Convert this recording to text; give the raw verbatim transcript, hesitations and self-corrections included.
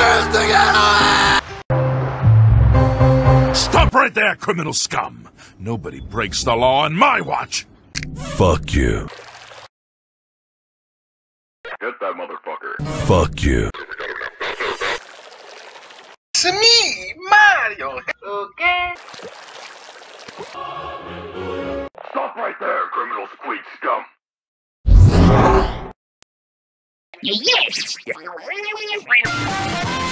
Stop right there, criminal scum! Nobody breaks the law on my watch! Fuck you. Get that motherfucker. Fuck you. It's me, Mario. Okay. Stop right there, criminal squeak scum. Yes!